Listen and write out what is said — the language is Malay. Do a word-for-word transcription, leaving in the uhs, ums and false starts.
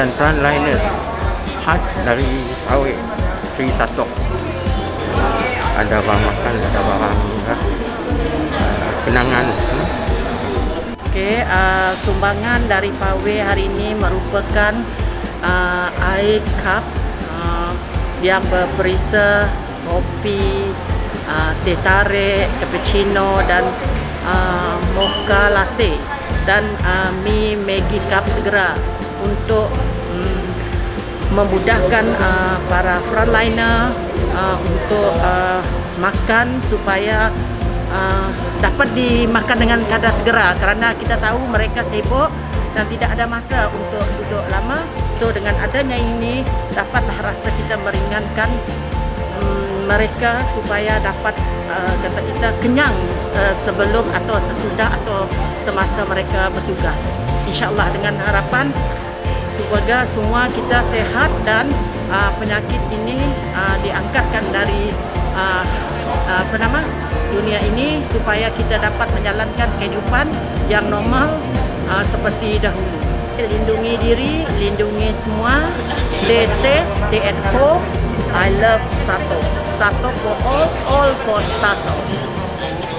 dan frontliners khas dari Pawai Sri Satok. Ada barang makan, ada barang uh, kenangan. Okey, uh, sumbangan dari Pawai hari ini merupakan uh, air cup uh, yang berperisa kopi, uh, teh tarik, cappuccino dan uh, mocha latte, dan uh, mi Maggi cup segera untuk um, memudahkan uh, para frontliner uh, untuk uh, makan supaya uh, dapat dimakan dengan kadar segera, kerana kita tahu mereka sibuk dan tidak ada masa untuk duduk lama. So dengan adanya ini dapatlah rasa kita meringankan um, mereka supaya dapat uh, kata kita kenyang uh, sebelum atau sesudah atau semasa mereka bertugas. InsyaAllah dengan harapan semoga semua kita sehat dan uh, penyakit ini uh, diangkatkan dari uh, uh, apa nama dunia ini supaya kita dapat menjalankan kehidupan yang normal uh, seperti dahulu. Lindungi diri, lindungi semua, stay safe, stay at home. I love Satok. Satok for all, all for Satok.